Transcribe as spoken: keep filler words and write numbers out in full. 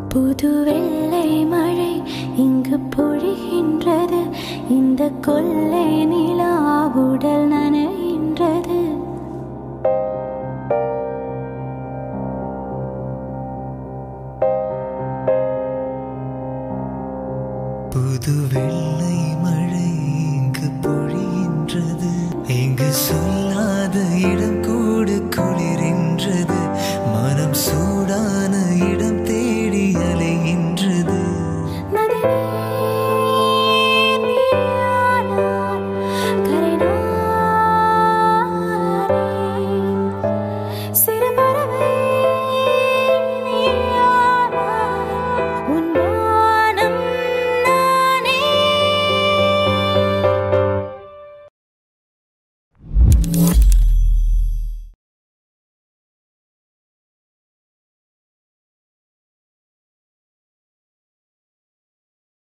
புது வெள்ளை மழை இங்கு பொழிகின்றது. இந்த கொள்ளை நிலா உடல் நனைகின்றது. புது வெள்ளை மழை இங்கு பொழிகின்றது. இங்கு சொல்லாத இடம் கூட குளிரின்றது. மனம் சூடான